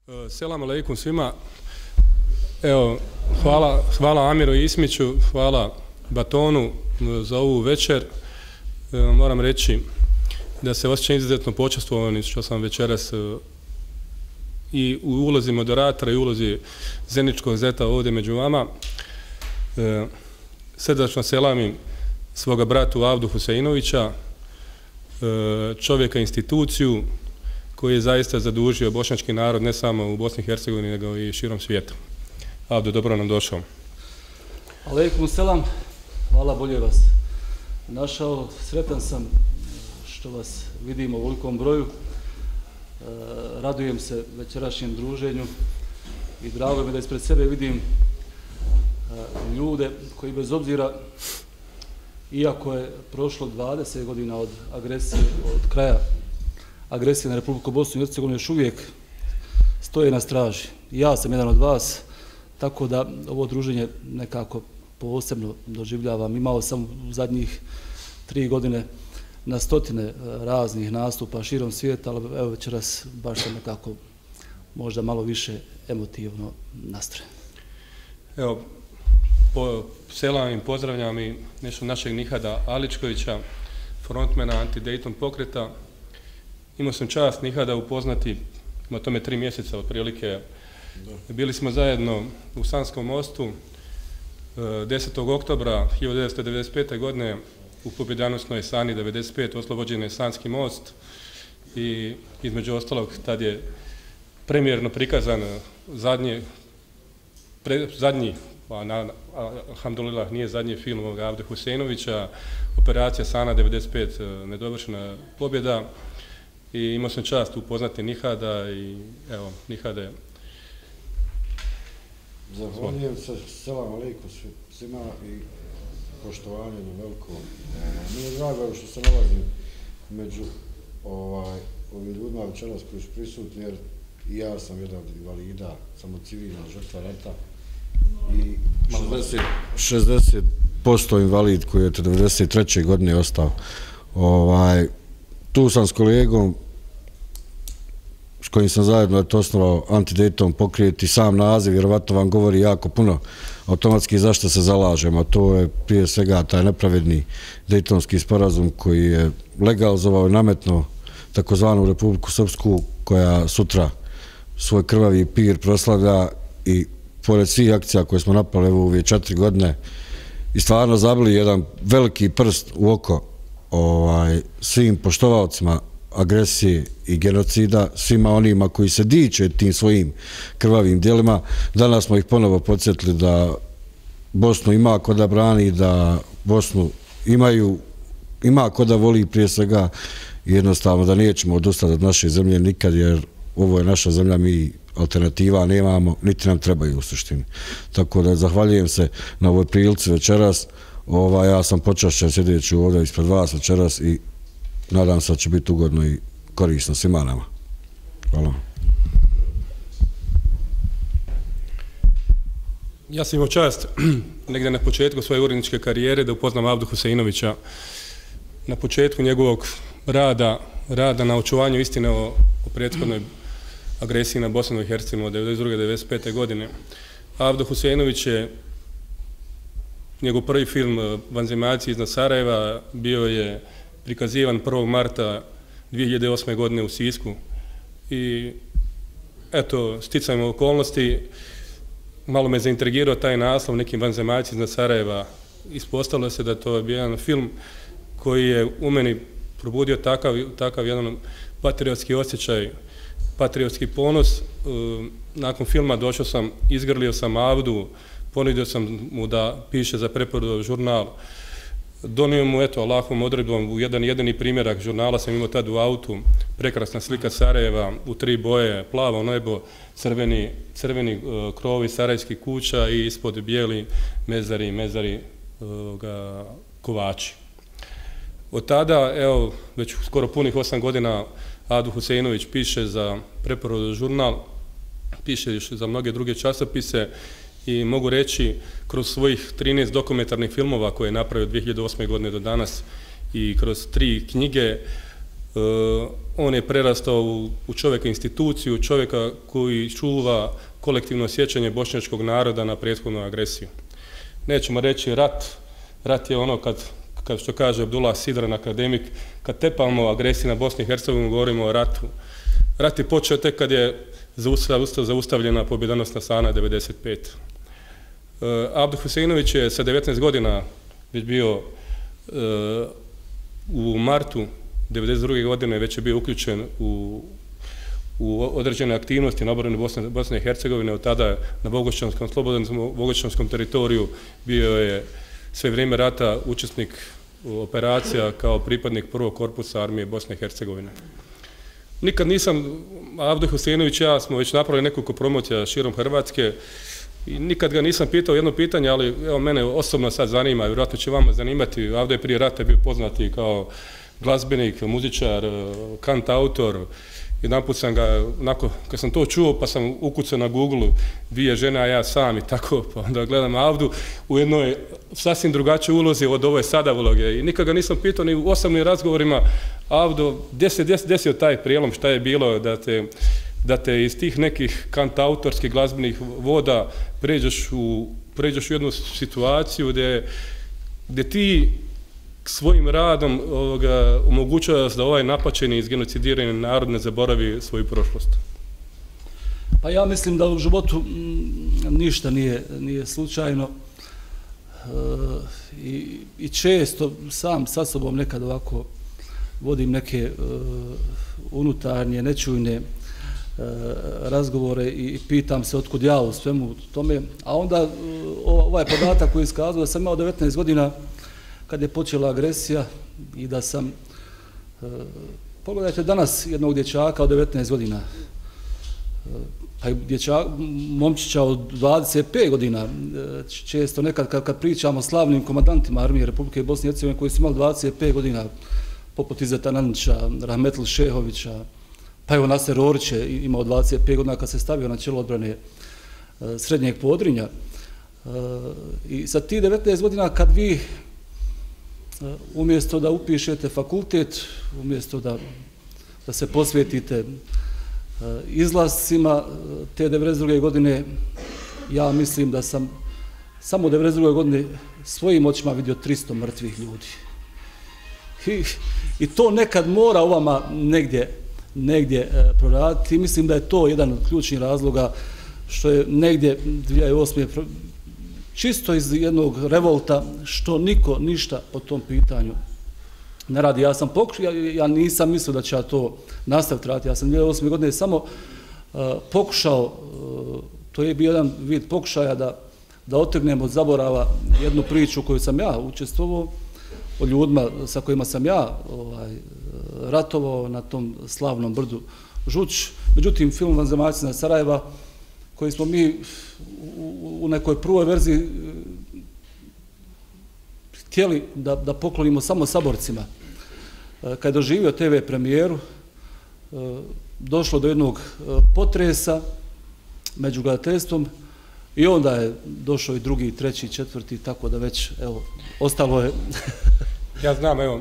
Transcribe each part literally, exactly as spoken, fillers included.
Selam aleikum svima. Evo, hvala, hvala Amiru Ismiću, hvala Batonu za ovu večer. E, moram reći da se osjećam izuzetno počastvovan što sam večeras e, i u ulozi moderatora i u ulozi Zeničkog zeta ovdje među vama. E, srdačno selamim svoga bratu Avdu Huseinovića, e, čovjeka instituciju koji je zaista zadužio bošnjački narod ne samo u Bosni i Hercegovini nego i širom svijeta. Avdo, dobro nam došao. Aleikum selam, hvala, bolje vas našao. Sretan sam što vas vidim u velikom broju. E, radujem se večerašnjem druženju i drago mi da ispred sebe vidim e, ljude koji bez obzira, iako je prošlo dvadeset godina od agresije, od kraja agresije na Republiku Bosnu i Hercegovinu, još uvijek stoje na straži. Ja sam jedan od vas, tako da ovo druženje nekako posebno doživljavam. Imao sam u zadnjih tri godine na stotine raznih nastupa širom svijeta, ali evo večeras baš sam nekako možda malo više emotivno nastrojen. Evo, po, selam i pozdravljam i nešto našeg Nihada Aličkovića, frontmena Anti-Dayton pokreta. Imao sam čast Nihada upoznati, ima tome tri mjeseca otprilike. Bili smo zajedno u Sanskom mostu desetog oktobra hiljadu devetsto devedeset pete. godine u pobjedonosnoj Sani devedeset pet. oslobođen je Sanski most i između ostalog tad je premijerno prikazan zadnji, pre, zadnji a na, a, alhamdulillah nije zadnji film ovoga Avde Huseinovića, operacija Sana devedeset pet. nedovršena pobjeda. I imao sam čast upoznati Nihada i evo, Nihade. Zahvaljujem se, selam aleikum svima i poštovanje na veliko. Meni je drago što se nalazim među ovaj, ovim ljudima večeras koji su prisutni, jer i ja sam jedan od invalida, samo civilna žrtva rata i šezdeset posto invalid koji je devedeset treće. godine ostao. Ovaj, tu sam s kolegom s kojim sam zajedno osnovao Anti-Dayton pokret i sam naziv vjerovatno vam govori jako puno automatski zašto se zalažemo, a to je prije svega taj nepravedni Daytonski sporazum koji je legalizovao i nametnuo takozvanu Republiku Srpsku koja sutra svoj krvavi pir proslavlja i pored svih akcija koje smo napali u ove četiri godine i stvarno zabili jedan veliki prst u oko ovaj, svim poštovalcima agresije i genocida, svima onima koji se diče tim svojim krvavim djelima. Danas smo ih ponovo podsjetili da Bosnu ima ko da brani, da Bosnu imaju, ima ko da voli prije svega i jednostavno da nećemo odustati od naše zemlje nikad, jer ovo je naša zemlja, mi alternativa nemamo, niti nam trebaju u suštini. Tako da zahvaljujem se na ovoj prilici večeras. Ova, ja sam počašćen sjedeći ovdje ispred vas večeras i nadam se da će biti ugodno i korisno svima nama. Hvala. Ja sam imao čast negdje na početku svoje uredničke karijere da upoznam Avdu Huseinovića. Na početku njegovog rada, rada na očuvanju istine o, o prethodnoj agresiji na Bosnu i Hercegovinu od devedeset druge do devedeset pete. godine. Avdo Huseinović je, njegov prvi film Vanzemaljci iznad Sarajeva bio je prikazivan prvog marta dvije hiljade osme. godine u Sisku. I eto, sticajem okolnosti, malo me zaintrigirao taj naslov, nekim Vanzemaljci iznad Sarajeva. Ispostavilo se da to je bio jedan film koji je u meni probudio takav, takav jedan patriotski osjećaj, patriotski ponos. Nakon filma došao sam, izgrlio sam Avdu, ponudio sam mu da piše za preporod žurnal. Donio mu, eto, Allahovom odredbom u jedan jedini primjerak žurnala sam imao tad u autu, prekrasna slika Sarajeva u tri boje, plavo nebo, crveni, crveni uh, krovi sarajskih kuća i ispod bijeli mezari, mezari uh, ga, kovači. Od tada, evo, već skoro punih osam godina Avdo Huseinović piše za preporod žurnal, piše za mnoge druge časopise i mogu reći kroz svojih trinaest dokumentarnih filmova koje je napravio od dvije hiljade osme. godine do danas i kroz tri knjige on je prerastao u, u čovjeka instituciju, čovjeka koji čuva kolektivno sjećanje bošnjačkog naroda na prethodnu agresiju. Nećemo reći rat, rat je ono kad, kad što kaže Abdullah Sidran, akademik, kad tepamo agresiju na Bosnu i Hercegovinu, govorimo o ratu. Rat je počeo tek kad je zaustavljena pobjedonosna Sana devedeset pete. Abduh Huseinović je sa devetnaest godina već bio u martu devedeset druge godine već je bio uključen u, u određene aktivnosti na obrani Bosne, Bosne i Hercegovine. Od tada na Bogošćanskom, slobodnom Bogošćanskom teritoriju bio je sve vrijeme rata učesnik operacija kao pripadnik prvog korpusa armije Bosne i Hercegovine. Nikad nisam, Abduh Huseinović i ja smo već napravili nekoliko promocija širom Hrvatske i nikad ga nisam pitao jedno pitanje, ali evo mene osobno sad zanima i vjerojatno će vama zanimati. Avdo je prije rata bio poznati kao glazbenik, muzičar, kantautor. Jedanput sam ga, onako, kad sam to čuo, pa sam ukucao na Google dvije žene, a ja sam i tako, pa onda gledam Avdu u jednoj sasvim drugačoj ulozi od ove sada uloge. I nikad ga nisam pitao ni u osobnim razgovorima, Avdo, gdje se desio taj prijelom, šta je bilo da te, da te iz tih nekih kantautorskih glazbenih voda pređeš u, pređeš u jednu situaciju gdje, gdje ti svojim radom ovoga, omogućava da ovaj napačeni i izgenocidirani narod ne zaboravi svoju prošlost? Pa ja mislim da u životu m, ništa nije, nije slučajno e, i, i često sam sa sobom nekad ovako vodim neke e, unutarnje, nečujne e, razgovore i pitam se otkud ja u svemu tome, a onda e, ovaj podatak koji je iskazao da sam imao devetnaest godina kad je počela agresija i da sam, e, pogledajte danas jednog dječaka od devetnaest godina, e, pa i dječak, momčića od dvadeset pet godina, e, često nekad kad, kad pričamo o slavnim komandantima armije Republike Bosne i Hercegovine koji su imali dvadeset pet godina, poput Izeta Nanića, Rahmetli Šehovića, pa evo Naser Orić je imao dvadeset pet godina kad se stavio na čelo odbrane e, Srednjeg Podrinja. E, I sa tih devetnaest godina kad vi umjesto da upišete fakultet, umjesto da, da se posvetite izlascima te devedeset druge godine, ja mislim da sam samo u devedeset druge godine svojim očima vidio tristo mrtvih ljudi. I, i to nekad mora u vama negdje, negdje proraditi i mislim da je to jedan od ključnih razloga što je negdje dvije hiljade osme čisto iz jednog revolta što niko ništa po tom pitanju ne radi. Ja sam pokušao, ja, ja nisam mislio da će ja to nastaviti raditi. Ja sam dvije hiljade osme godine samo uh, pokušao, uh, to je bio jedan vid pokušaja da, da otrgnem od zaborava jednu priču u kojoj sam ja učestvovao, o ljudima sa kojima sam ja ovaj, ratovao na tom slavnom brdu Žuč. Međutim, film Vanzemaljci na Sarajeva, koji smo mi u, u nekoj prvoj verziji htjeli da, da poklonimo samo saborcima. Kad je doživio te ve premijeru, došlo do jednog potresa među gledateljstvom i onda je došao i drugi, treći, četvrti, tako da već, evo, ostalo je... Ja znam, evo,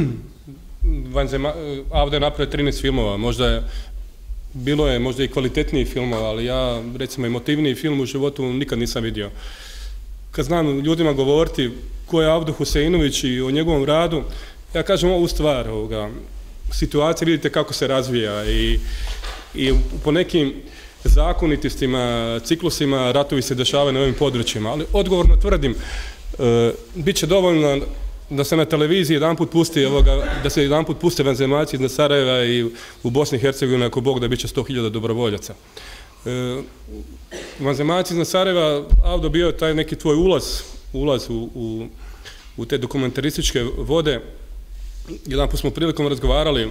Avdo je napravio trinaest filmova, možda je bilo je možda i kvalitetniji film, ali ja, recimo, emotivniji film u životu nikad nisam vidio. Kad znam ljudima govoriti ko je Avdo Huseinović i o njegovom radu, ja kažem ovu stvar, ovoga, situacija, vidite kako se razvija i, i po nekim zakonitostima, ciklusima ratovi se dešavaju na ovim područjima, ali odgovorno tvrdim, e, bit će dovoljno da se na televiziji jedanput pusti, ovoga, da se jedanput puste Vanzemaljci iz Sarajeva i u Bosni i Hercegovini, ako Bog da bit će sto hiljada dobrovoljaca. E, Vanzemaljci iz Sarajeva, Avdo, bio je taj neki tvoj ulaz, ulaz u, u, u te dokumentarističke vode. Jedanput smo prilikom razgovarali e,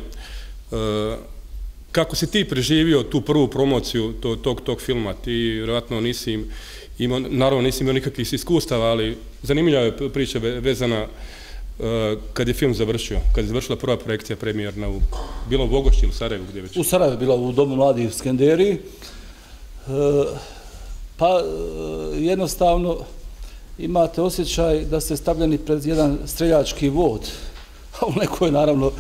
kako si ti preživio tu prvu promociju to, tog, tog filma. Ti vjerojatno nisi imao, naravno nisi imao nikakvih iskustava, ali zanimljiva je priča vezana uh, kad je film završio, kad je završila prva projekcija premijerna u, bilo u Bogošći ili u Sarajevu, gdje već? U Sarajevu, bila u Domu mladih u Skenderiji. E, pa jednostavno imate osjećaj da ste stavljeni pred jedan streljački vod, a u nekoj naravno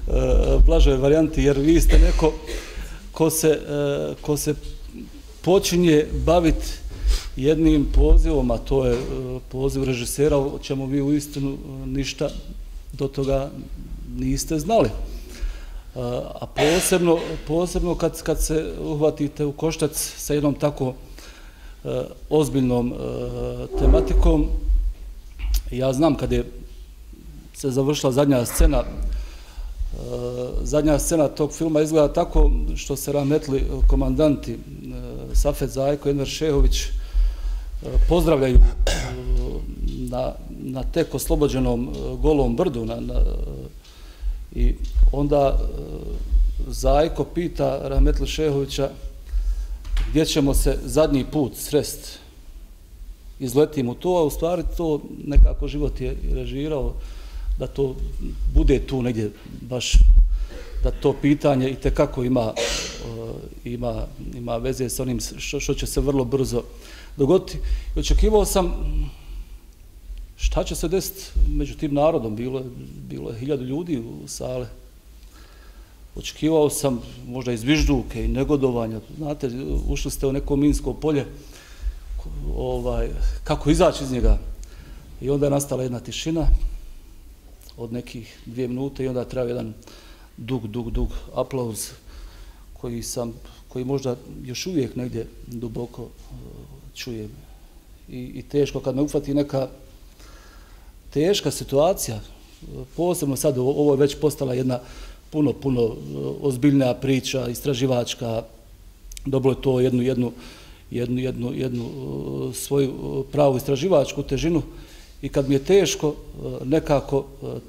blažoj varijanti, jer vi ste neko ko se, ko se počinje baviti jednim pozivom, a to je poziv režisera, o čemu vi uistinu ništa do toga niste znali. A posebno, posebno kad, kad se uhvatite u koštac sa jednom tako ozbiljnom tematikom. Ja znam kad je se završila zadnja scena, zadnja scena tog filma izgleda tako što se rahmetli komandanti Safet Zajko i Enver Šehović pozdravljaju na, na tek oslobođenom Golom brdu na, na, i onda Zajko pita rahmetli Šehovića gdje ćemo se zadnji put srest. Izletim u to, a u stvari to nekako život je režirao da to bude tu negdje baš, da to pitanje itekako ima, ima, ima veze s onim što, što će se vrlo brzo dogoditi. I očekivao sam šta će se desiti među tim narodom, bilo je, bilo je hiljadu ljudi u sale. Očekivao sam možda i zvižduke i negodovanja, znate, ušli ste u neko minsko polje, ovaj, kako izaći iz njega. I onda je nastala jedna tišina od nekih dvije minute i onda treba jedan dug, dug, dug aplauz koji sam, koji možda još uvijek negdje duboko čujem. I, i teško kad me ufati neka teška situacija, posebno sad ovo je već postala jedna puno, puno ozbiljnija priča, istraživačka, dobro je to jednu, jednu, jednu, jednu, jednu svoju pravu istraživačku težinu i kad mi je teško, nekako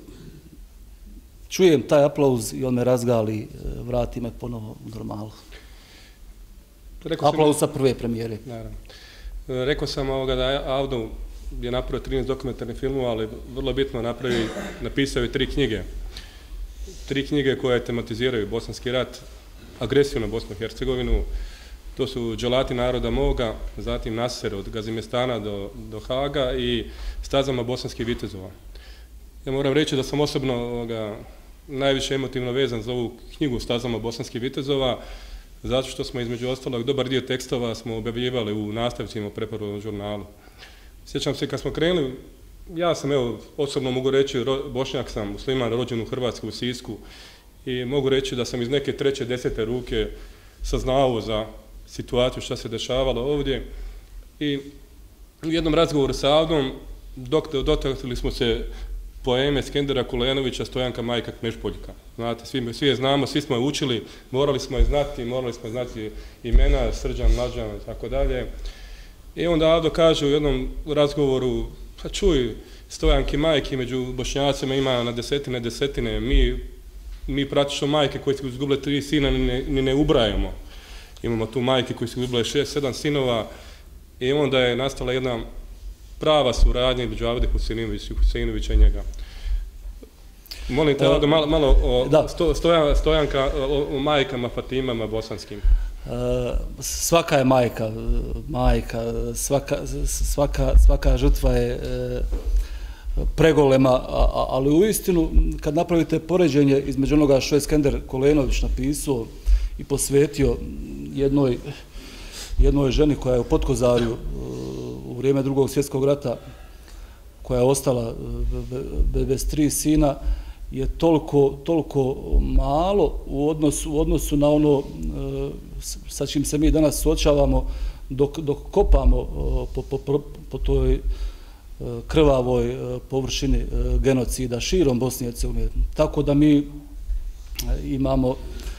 čujem taj aplauz i on me razgali, vrati me ponovo u normalu. Aplauz sa prve premijere. Naravno. Rekao sam ovoga da Avdo je napravio trinaest dokumentarnih filmova, ali vrlo bitno napravi, napisao je tri knjige. Tri knjige koje tematiziraju Bosanski rat, agresiju na Bosnu i Hercegovinu. To su Dželati naroda moga, zatim Naser od Gazimestana do, do Haga i Stazama bosanskih vitezova. Ja moram reći da sam osobno ovoga, najviše emotivno vezan za ovu knjigu Stazama bosanskih vitezova, zato što smo između ostalog dobar dio tekstova smo objavljivali u nastavcima u preporučenom žurnalu. Sjećam se kad smo krenuli, ja sam, evo, osobno mogu reći, ro, Bošnjak sam, musliman, rođen u Hrvatskoj, u Sisku, i mogu reći da sam iz neke treće, desete ruke saznao za situaciju šta se dešavalo ovdje. I u jednom razgovoru sa Avdom dotakli smo se poeme Skendera Kulenovića Stojanka majka Kmešpoljka. Znate, svi, svi je znamo, svi smo je učili, morali smo je znati, morali smo je znati imena, Srđan, Mlađan i tako dalje. I onda Avdo kaže u jednom razgovoru, pa čuj, Stojanki majke među Bošnjacima ima na desetine, desetine, mi, mi praktično majke koje su izgubile tri sina ni ne, ni ne ubrajamo. Imamo tu majke koji su izgubile šest, sedam sinova i onda je nastala jedna prava suradnja između Avde Huseinovića i Huseinovića i njega. Molim te, Avdo, malo, malo o sto, stojan, Stojanka, o, o majkama, Fatimama bosanskim. Svaka je majka, majka, svaka, svaka, svaka žrtva je pregolema, ali u istinu kad napravite poređenje između onoga što je Skender Kulenović napisao i posvetio jednoj, jednoj ženi koja je u Potkozarju u vrijeme drugog svjetskog rata, koja je ostala bez tri sina, je toliko, toliko malo u odnosu, u odnosu na ono sa čim se mi danas suočavamo dok, dok kopamo po, po, po, po toj krvavoj površini genocida širom Bosne i Hercegovine. Tako da mi imamo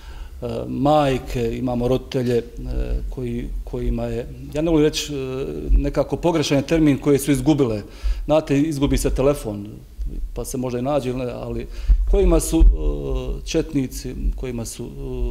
majke, imamo roditelje koji, kojima je, ja ne volim reći nekako pogrešan termin, koje su izgubile. Znate, izgubi se telefon, pa se možda i nađe, ali kojima su četnici, kojima su,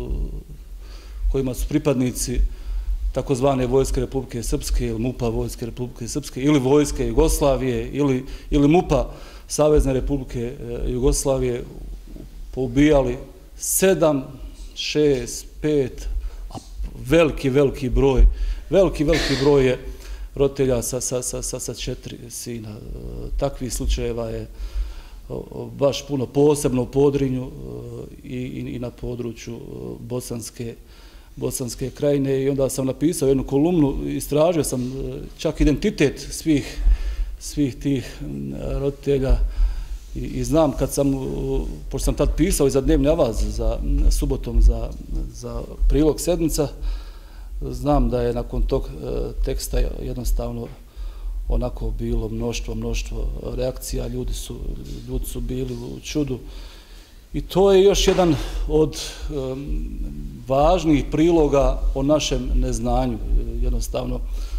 kojima su pripadnici takozvane Vojske Republike Srpske ili MUP-a Vojske Republike Srpske ili Vojske Jugoslavije ili, ili MUP-a Savezne Republike Jugoslavije poubijali sedam, šest, pet, a veliki, veliki broj, veliki, veliki broj je roditelja sa, sa, sa, sa četiri sina. Takvih slučajeva je baš puno, posebno u Podrinju i, i na području Bosanske, Bosanske krajine, i onda sam napisao jednu kolumnu, istražio sam čak identitet svih, svih tih roditelja i, i znam kad sam, pošto sam tad pisao i za dnevni avaz, za subotom za, za prilog sedmica, znam da je nakon tog teksta jednostavno onako bilo mnoštvo, mnoštvo reakcija, ljudi su, ljudi su bili u čudu. I to je još jedan od um, važnijih priloga o našem neznanju. Jednostavno,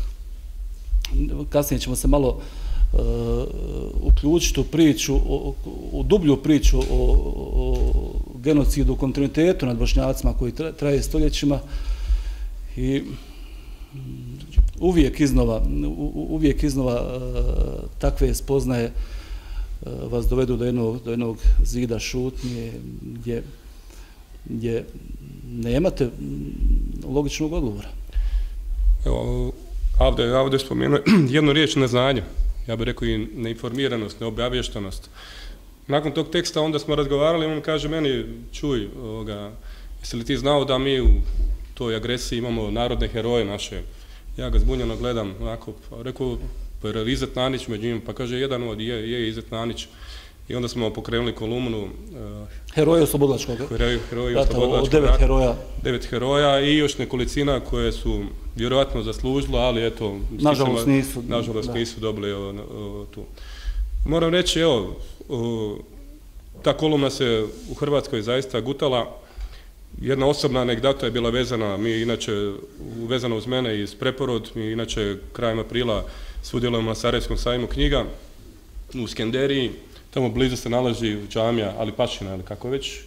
kasnije ćemo se malo uh, uključiti u priču, u, u dublju priču o, o genocidu, u kontinuitetu nad Bošnjacima koji traje stoljećima i uvijek iznova, uvijek iznova uh, takve spoznaje uh, vas dovedu do jednog, do jednog zida šutnje gdje, gdje nemate logičnog odgovora. Evo, Avdo je, Avdo je spomenuo jednu riječ, neznanje. Ja bih rekao i neinformiranost, neobavještenost. Nakon tog teksta onda smo razgovarali, on kaže meni, čuj, ovoga, jesi li ti znao da mi u toj agresiji imamo narodne heroje naše? Ja ga zbunjeno gledam, onako, pa rekao, pa je Izet Nanić među njima, pa kaže, jedan od je, je Izet Nanić. I onda smo pokrenuli kolumnu uh, Heroje oslobodilačkog rata, od devet heroja. Devet heroja i još nekolicina koje su vjerojatno zaslužila, ali eto, nažalost stišama, nisu, nažalost nisu dobili o, o, tu. Moram reći, evo, o, ta kolumna se u Hrvatskoj zaista gutala. Jedna osobna anegdota je bila vezana, mi inače, vezana uz mene iz Preporod, mi inače krajem aprila sudjelujemo na Sarajevskom sajmu knjiga u Skenderiji, tamo blizu se nalazi džamija Alipašina ili kako već.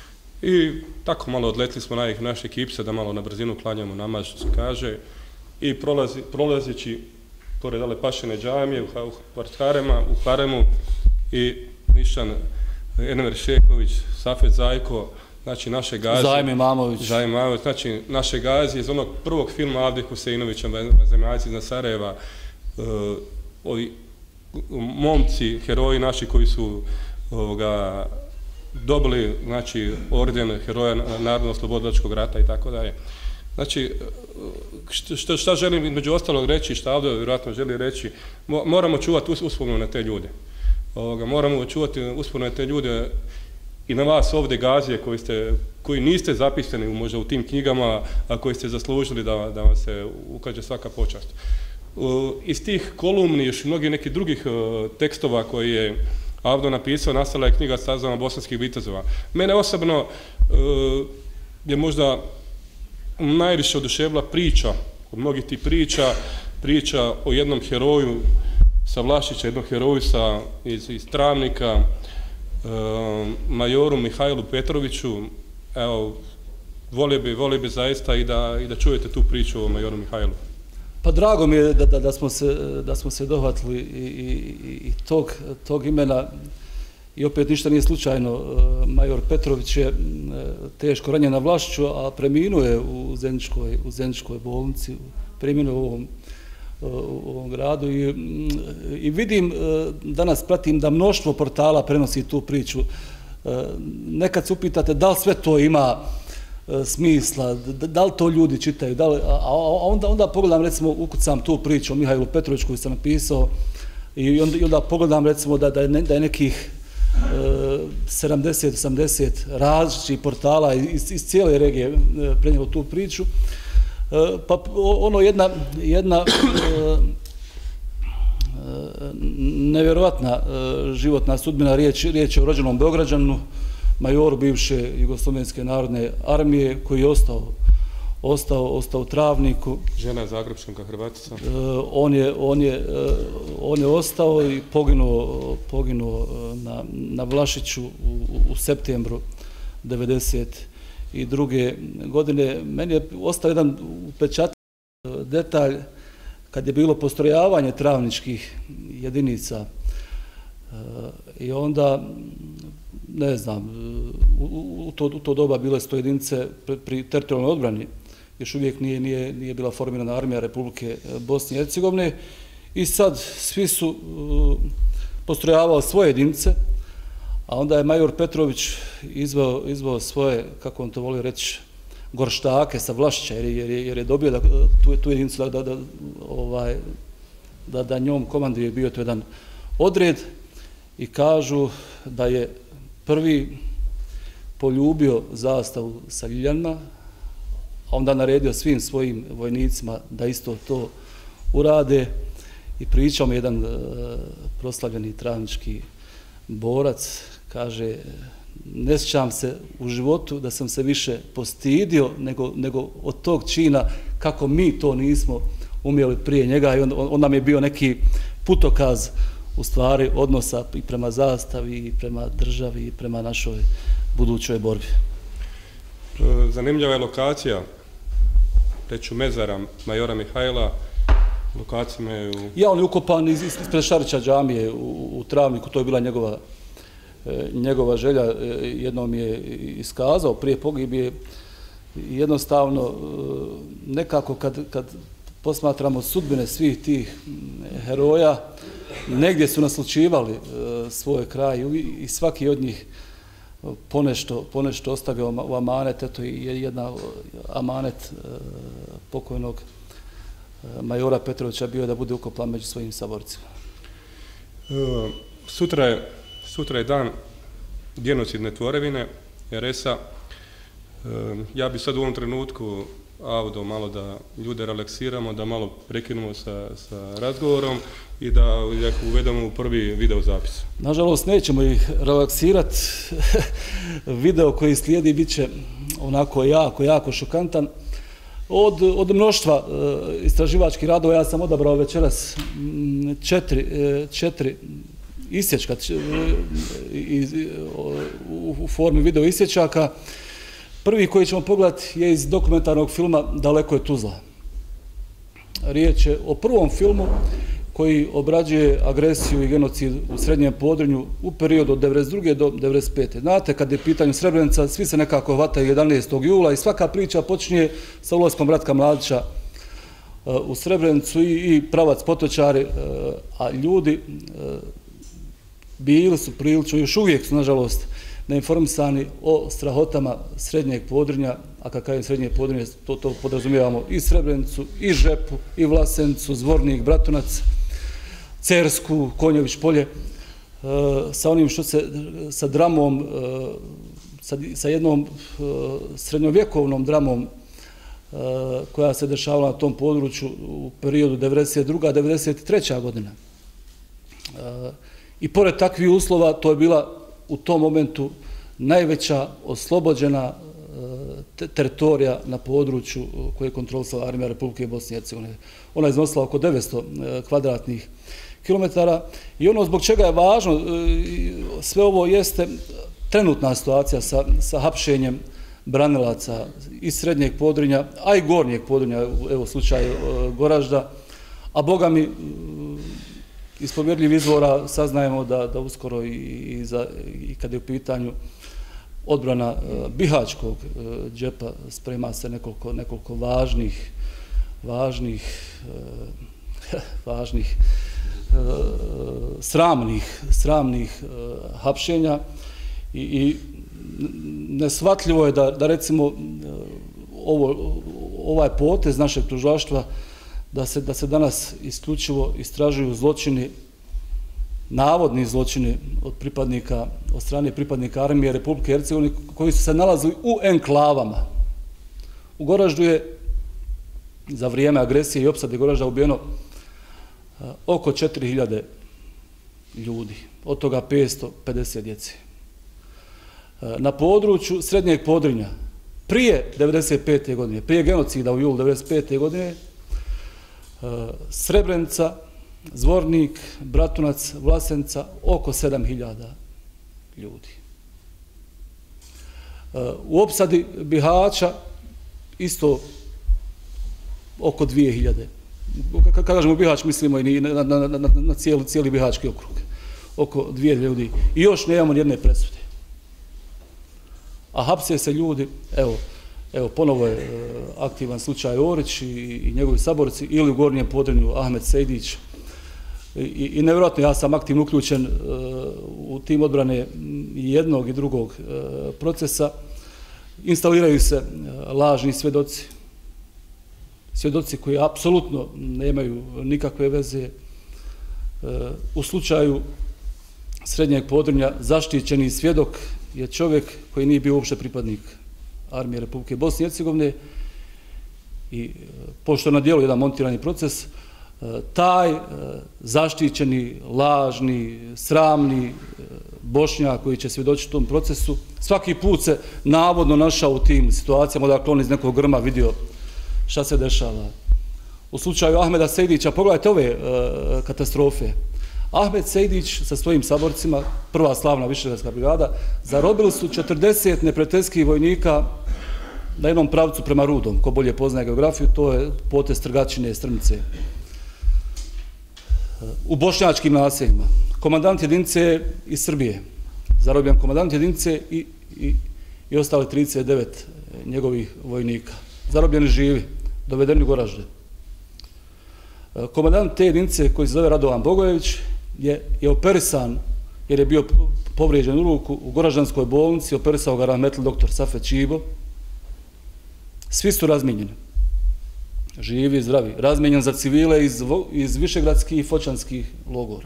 I tako malo odletili smo na naše ekipse da malo na brzinu klanjamo namaz, što se kaže. I prolazi, prolazeći pored Alipašine džamije u, u Harema, u Haremu i Nišan Enver Šeković, Safet Zajko, znači naše gazi. Zajme Mamović. Zajme Mamović, znači naše gazi iz onog prvog filma Avde Huseinovića, Zemljaci iz Sarajeva, uh, ovi momci, heroji naši koji su ovoga, dobili, znači, orden heroja Narodno-oslobodilačkog rata i tako dalje. Znači, što, šta želim među ostalog reći, što Avdo vjerojatno želi reći, moramo čuvati uspomenu na te ljude. Ovoga, moramo čuvati uspomenu na te ljude i na vas ovdje gazije koji, ste, koji niste zapisani možda u tim knjigama, a koji ste zaslužili da, da vam se ukaže svaka počast. Iz tih kolumni, još mnogi nekih drugih tekstova koji je Avdo napisao, nastala je knjiga Stazama bosanskih vitezova. Mene osobno je možda najviše oduševila priča, od mnogih tih priča, priča o jednom heroju sa Vlašića, jednom heroju sa, iz, iz Travnika, majoru Mihajlu Petroviću. Evo, volio bi, volio bi zaista i da, i da čujete tu priču o majoru Mihajlu. Pa drago mi je da, da, da, smo, se, da smo se dohvatili i, i, i tog, tog imena i opet ništa nije slučajno. Major Petrović je teško ranjen na Vlašiću, a preminuo je u Zeničkoj, u Zeničkoj bolnici, preminuo u ovom, u ovom gradu i, i vidim, danas pratim da mnoštvo portala prenosi tu priču. Nekad se upitate da li sve to ima smisla, da li to ljudi čitaju, da li, a onda, onda pogledam, recimo, ukucam tu priču o Mihajlu Petroviću koju sam napisao i onda, i onda pogledam, recimo, da, da, je, ne, da je nekih e, sedamdeset osamdeset različitih portala iz, iz cijele regije prenijelo tu priču. E, pa ono jedna, jedna e, nevjerovatna e, životna sudbina, riječ, riječ je o rođenom Beograđanu, majoru bivše Jugoslovenske narodne armije koji je ostao, ostao, ostao u Travniku. Žena je Zagrebčanka, Hrvatica. E, on, je, on, je, on je ostao i poginuo, poginuo na, na Vlašiću u, u septembru devedeset druge godine. Meni je ostao jedan upečatljiv detalj kad je bilo postrojavanje travničkih jedinica i onda, ne znam, u, u, to, u to doba bile sto jedinice pri, pri teritorijalnoj odbrani, još uvijek nije, nije, nije bila formirana armija Republike Bosne i Hercegovine i sad svi su uh, postrojavali svoje jedinice, a onda je major Petrović izveo, izveo svoje, kako on to voli reći, gorštake sa Vlašića, jer, jer, jer je dobio da, tu, tu jedinicu da, da, da, ovaj, da, da njom komanduje, bio to jedan odred i kažu da je prvi poljubio zastavu sa Ljiljanima, a onda naredio svim svojim vojnicima da isto to urade i pričao mi jedan uh, proslavljeni travnički borac, kaže, ne sjećam se u životu da sam se više postidio nego, nego od tog čina kako mi to nismo umjeli prije njega i on, on nam je bio neki putokaz u stvari odnosa i prema zastavi i prema državi i prema našoj budućoj borbi. Zanimljiva je lokacija, reću mezara majora Mihajla, lokacijama je u... Ja, on je ukopan iz, ispred Šarića džamije u, u Travniku, to je bila njegova, njegova želja, jednom je iskazao prije pogibije, jednostavno nekako kad, kad posmatramo sudbine svih tih heroja, negdje su naslučivali svoj kraj i svaki od njih ponešto, ponešto ostavio u amanet, eto je jedna amanet pokojnog majora Petrovića bio da bude ukopan među svojim saborcima. Sutra je, sutra je dan genocidne tvorevine er es a. Ja bi sad u ovom trenutku Avdo malo da ljude relaksiramo, da malo prekinemo sa, sa razgovorom i da ih uvedemo u prvi video zapis. Nažalost, nećemo ih relaksirati. Video koji slijedi bit će onako jako, jako šokantan. Od, od mnoštva e, istraživačkih radova ja sam odabrao večeras četiri, e, četiri isječka č, e, iz, o, u, u formi video isječaka. Prvi koji ćemo pogledati je iz dokumentarnog filma Daleko je Tuzla. Riječ je o prvom filmu koji obrađuje agresiju i genocid u Srednjem Podrinju u periodu od devedeset druge do devedeset pete. Znate, kad je pitanje Srebrenica, svi se nekako hvataju jedanaestog jula i svaka priča počinje sa ulaskom Ratka Mladića u Srebrenicu i, i pravac Potočari, a ljudi bili su prilično, još uvijek su, nažalost, neinformisani o strahotama Srednjeg Podrinja, a kad kažem Srednje Podrinje, to, to podrazumijevamo i Srebrenicu, i Žepu, i Vlasenicu, Zvornik, Bratunac, Cersku, Konjević polje, sa onim što se, sa dramom, sa, sa jednom srednjovjekovnom dramom koja se dešavala na tom području u periodu devedeset druga do devedeset treća godina. I pored takvih uslova, to je bila u tom momentu najveća oslobođena te teritorija na području koje je kontrolisala armija Republike Bosne i Hercegovine. Ona je iznosila oko devetsto kvadratnih kilometara i ono zbog čega je važno, sve ovo jeste trenutna situacija sa, sa hapšenjem branilaca iz Srednjeg Podrinja, a i Gornjeg Podrinja, evo slučaj Goražda, a boga mi iz povjerljivih izvora saznajemo da, da uskoro i, i, za, i kad je u pitanju odbrana uh, Bihaćkog uh, džepa sprema se nekoliko, nekoliko važnih, važnih, uh, važnih uh, sramnih, sramnih uh, hapšenja i, i neshvatljivo je da, da recimo uh, ovo, ovaj potez našeg tužilaštva da se, da se danas isključivo istražuju zločini, navodni zločini od pripadnika, od strane pripadnika armije Republike Hercegovine koji su se nalazili u enklavama. U Goraždu je za vrijeme agresije i opsade Goražda ubijeno uh, oko četiri hiljade ljudi, od toga petsto pedeset djece. Uh, na području Srednjeg Podrinja, prije devedeset pete godine, prije genocida u julu devedeset pete godine, Srebrenica, Zvornik, Bratunac, Vlasenica, oko sedam hiljada ljudi. U opsadi Bihaća isto oko dvije hiljade. Kad kažemo Bihać, mislimo i na, na, na, na cijeli, cijeli Bihaćki okrug. Oko dvije ljudi. I još nemamo jedne presude. A hapse se ljudi, evo, Evo, ponovo je aktivan slučaj Orić i, i njegovi saborci, ili u Gornjem Podrinju Ahmet Sejdić. I, i nevjerojatno, ja sam aktivno uključen uh, u tim odbrane jednog i drugog procesa instaliraju se lažni svjedoci. Svjedoci koji apsolutno nemaju nikakve veze. U slučaju Srednjeg Podrinja zaštićeni svjedok je čovjek koji nije bio uopšte pripadnik Armije Republike Bosne i Hercegovine i pošto je na dijelu jedan montirani proces, taj zaštićeni, lažni, sramni Bošnjak koji će svjedočiti u tom procesu svaki put se navodno našao u tim situacijama, dakle on iz nekog grma vidio šta se dešava. U slučaju Ahmeda Sejdića, pogledajte ove katastrofe. Ahmed Sejdić sa svojim saborcima, prva slavna Višegradska brigada, zarobili su četrdeset neprijateljskih vojnika na jednom pravcu prema Rudom. Ko bolje poznaje geografiju, to je potez Trgačine, Strmice. U bošnjačkim naseljima. Komandant jedinice iz Srbije. Zarobljen komandant jedinice i, i, i ostale trideset devet njegovih vojnika. Zarobljeni živi, dovedeni u Goražde. Komandant te jedinice koji se zove Radovan Bogojević je, je operisan jer je bio povrijeđen u ruku u Goraždanskoj bolnici, operisao ga rahmetli doktor Safet Čibo. Svi su razmijenjeni. Živi i zdravi. Razmijenjen za civile iz, iz višegradskih i fočanskih logora.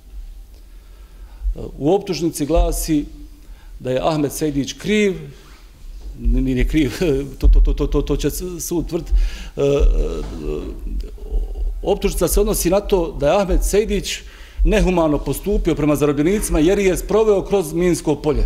U optužnici glasi da je Ahmed Sejdić kriv, nije kriv, to, to, to, to, to će sud tvrditi. Optužnica se odnosi na to da je Ahmed Sejdić nehumano postupio prema zarobljenicima jer je sproveo kroz minsko polje.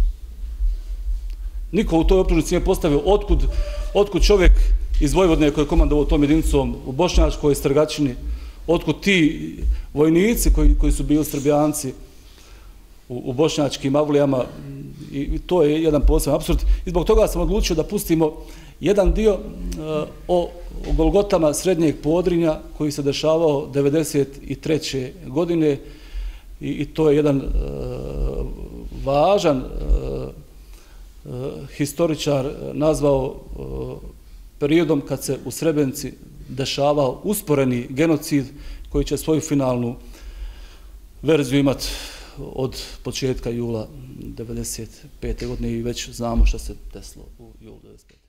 Niko u toj optužnici nije postavio otkud, otkud čovjek iz Vojvodine koji je komandovao tom jedinicom u Bošnjačkoj Strgačini, otkud ti vojnici koji, koji su bili Srbijanci u, u bošnjačkim avlijama, i, i to je jedan poseban apsurd. I zbog toga sam odlučio da pustimo jedan dio uh, o, o Golgotama Srednjeg Podrinja koji se dešavao devedeset treće godine i, i to je jedan uh, važan uh, uh, historičar nazvao uh, periodom kad se u Srebrenici dešavao usporeni genocid koji će svoju finalnu verziju imati od početka jula devedeset pete godine i već znamo šta se desilo u julu devedeset pete